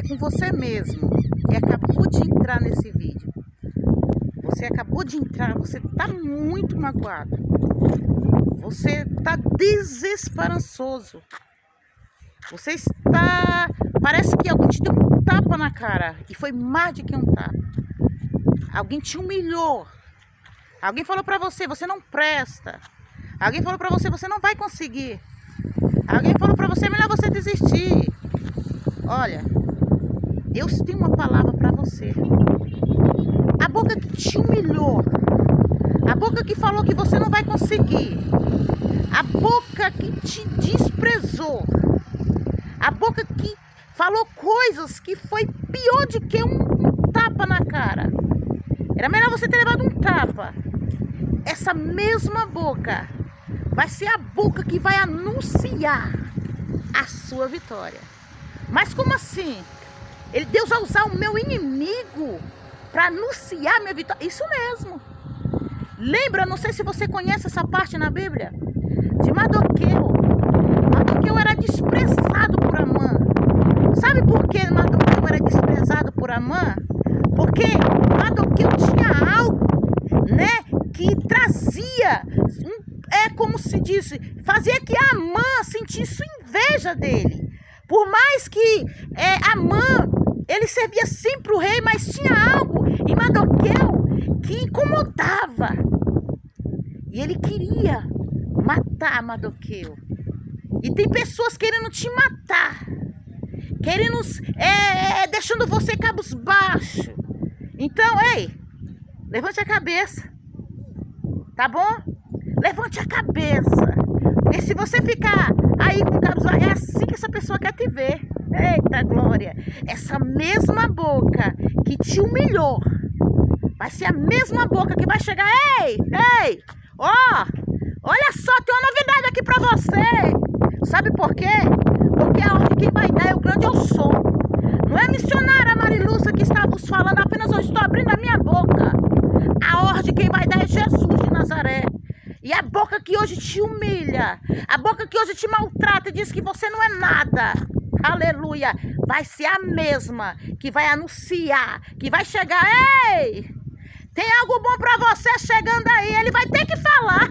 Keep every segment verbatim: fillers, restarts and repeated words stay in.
com você mesmo e acabou de entrar nesse vídeo. Você acabou de entrar, você está muito magoado. Você está desesperançoso. Você está... Parece que alguém te deu um tapa na cara. E foi mais do que um tapa. Alguém te humilhou. Alguém falou para você, você não presta. Alguém falou para você, você não vai conseguir. Alguém falou para você, é melhor você desistir. Olha, Deus tem uma palavra para você. A boca que te humilhou. A boca que falou que você não vai conseguir. A boca que te desprezou. A boca que falou coisas que foi pior do que um, um tapa na cara. Era melhor você ter levado um tapa. Essa mesma boca vai ser a boca que vai anunciar a sua vitória. Mas como assim? Ele, Deus vai usar o meu inimigo para anunciar a minha vitória? Isso mesmo. Lembra, não sei se você conhece essa parte na Bíblia, de Mardoqueu. Mardoqueu era desprezado por Amã. Sabe por que Mardoqueu era desprezado por Amã? Porque Mardoqueu tinha algo, né, que trazia, é como se diz, fazia que Amã sentisse inveja dele. Por mais que é, Amã, ele servia sempre o rei, mas tinha algo em Mardoqueu que incomodava. E ele queria matar Mardoqueu. E tem pessoas querendo te matar. Querendo, é, é, deixando você cabisbaixo. Então, ei, levante a cabeça. Tá bom? Levante a cabeça. Porque se você ficar aí com o cabisbaixo, é assim que essa pessoa quer te ver. Eita glória. Essa mesma boca que te humilhou vai ser a mesma boca que vai chegar. Ei, ei, ó, oh, olha só, tem uma novidade aqui pra você. Sabe por quê? Porque a ordem quem vai dar é o grande eu sou. Não é a missionária Marilúcia que está vos falando, apenas eu estou abrindo a minha boca. A ordem quem vai dar é Jesus de Nazaré. E a boca que hoje te humilha, a boca que hoje te maltrata e diz que você não é nada, aleluia, vai ser a mesma que vai anunciar, que vai chegar. Ei, tem algo bom para você chegando aí, ele vai ter que falar.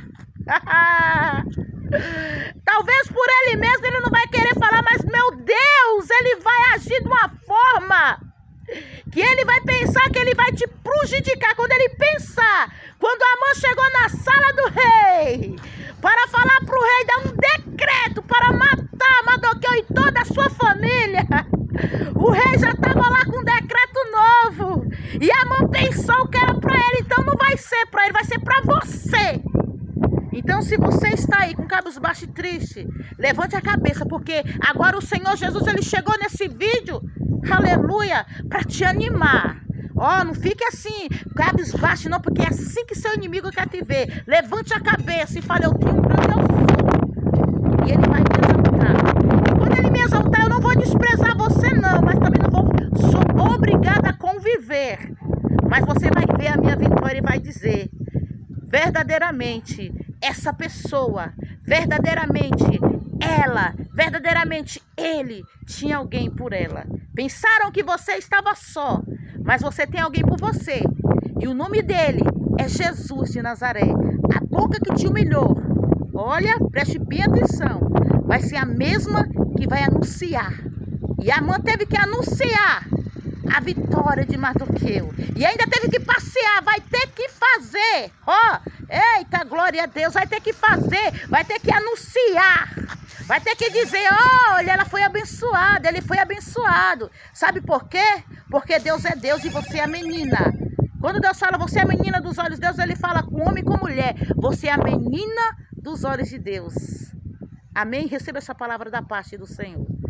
Talvez por ele mesmo ele não vai querer falar, mas meu Deus, ele vai agir de uma forma que ele vai pensar que ele vai te prejudicar. Quando ele pensar, quando Amã chegou na sala do rei para falar para o rei dar um decreto para matar Mardoqueu e toda a sua família, o rei já estava lá com um decreto novo. E Amã pensou que era para ele, então não vai ser para ele, vai ser para você. Então, se você está aí com cabisbaixo e triste, levante a cabeça, porque agora o Senhor Jesus, ele chegou nesse vídeo, aleluia, para te animar. Ó, oh, não fique assim, cabisbaixo não, porque é assim que seu inimigo quer te ver. Levante a cabeça e fale, eu tenho um grande eu sou. E ele vai me exaltar. E quando ele me exaltar, eu não vou desprezar você não, mas também não vou, sou obrigada a conviver. Mas você vai ver a minha vitória e vai dizer, verdadeiramente, essa pessoa, verdadeiramente ela, verdadeiramente ele tinha alguém por ela. Pensaram que você estava só, mas você tem alguém por você. E o nome dele é Jesus de Nazaré. A boca que te humilhou, olha, preste bem atenção, vai ser a mesma que vai anunciar. E Amã teve que anunciar a vitória de Mardoqueu. E ainda teve que passear, vai ter que fazer. Ó, oh, eita, glória a Deus, vai ter que fazer, vai ter que anunciar. Vai ter que dizer, olha, ela foi abençoada, ele foi abençoado. Sabe por quê? Porque Deus é Deus e você é a menina. Quando Deus fala, você é a menina dos olhos de Deus, ele fala com homem e com mulher. Você é a menina dos olhos de Deus. Amém? Receba essa palavra da parte do Senhor.